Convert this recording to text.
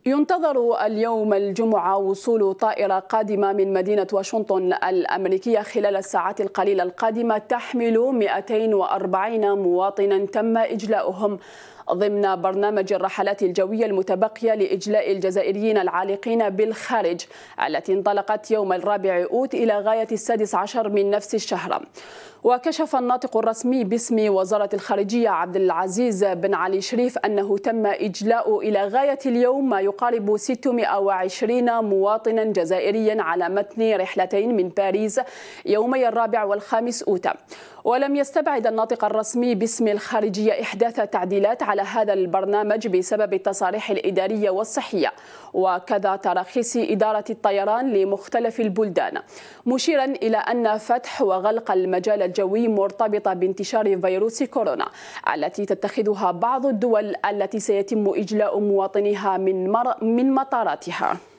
ينتظر اليوم الجمعة وصول طائرة قادمة من مدينة واشنطن الأمريكية خلال الساعات القليلة القادمة تحمل 240 مواطنا تم إجلاؤهم ضمن برنامج الرحلات الجوية المتبقية لإجلاء الجزائريين العالقين بالخارج التي انطلقت يوم 4 أوت إلى غاية 16 من نفس الشهر. وكشف الناطق الرسمي باسم وزارة الخارجية عبد العزيز بن علي شريف أنه تم إجلاء إلى غاية اليوم ما يقارب 620 مواطنا جزائريا على متن رحلتين من باريس يومي 4 و5 أوت. ولم يستبعد الناطق الرسمي باسم الخارجية إحداث تعديلات على هذا البرنامج بسبب التصاريح الإدارية والصحية وكذا تراخيص إدارة الطيران لمختلف البلدان، مشيرا إلى أن فتح وغلق المجال الجوي مرتبطة بانتشار فيروس كورونا التي تتخذها بعض الدول التي سيتم إجلاء مواطنيها من مطاراتها.